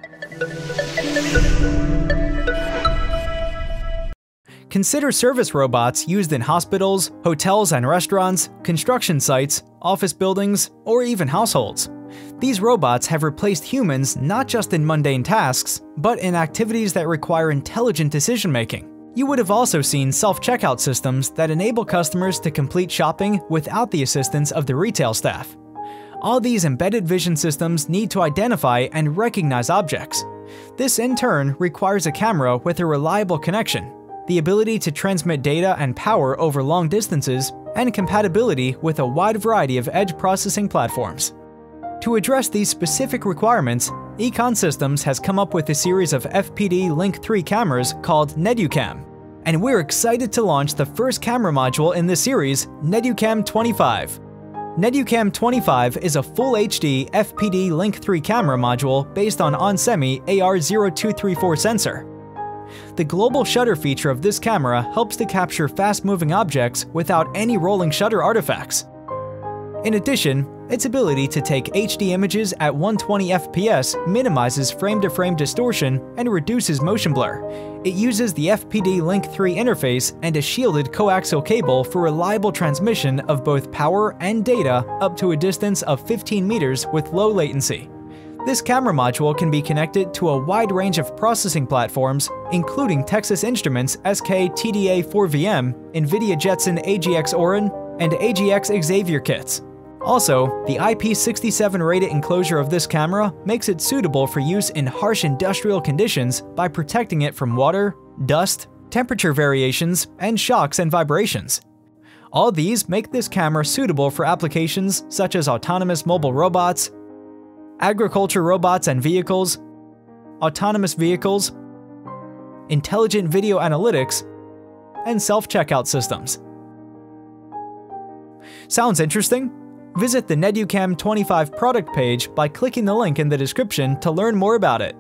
Consider service robots used in hospitals, hotels and restaurants, construction sites, office buildings, or even households. These robots have replaced humans not just in mundane tasks, but in activities that require intelligent decision-making. You would have also seen self-checkout systems that enable customers to complete shopping without the assistance of the retail staff. All these embedded vision systems need to identify and recognize objects. This in turn requires a camera with a reliable connection, the ability to transmit data and power over long distances, and compatibility with a wide variety of edge processing platforms. To address these specific requirements, Econ Systems has come up with a series of FPD Link 3 cameras called NeduCam, and we're excited to launch the first camera module in this series, NeduCam 25. NeduCam 25 is a full HD FPD Link 3 camera module based on onsemi AR0234 sensor. The global shutter feature of this camera helps to capture fast-moving objects without any rolling shutter artifacts. In addition, its ability to take HD images at 120 FPS minimizes frame-to-frame distortion and reduces motion blur. It uses the FPD Link 3 interface and a shielded coaxial cable for reliable transmission of both power and data up to a distance of 15 meters with low latency. This camera module can be connected to a wide range of processing platforms, including Texas Instruments SK-TDA4VM, NVIDIA Jetson AGX Orin, and AGX Xavier kits. Also, the IP67 rated enclosure of this camera makes it suitable for use in harsh industrial conditions by protecting it from water, dust, temperature variations, and shocks and vibrations. All these make this camera suitable for applications such as autonomous mobile robots, agriculture robots and vehicles, autonomous vehicles, intelligent video analytics, and self-checkout systems. Sounds interesting? Visit the NeduCam 25 product page by clicking the link in the description to learn more about it.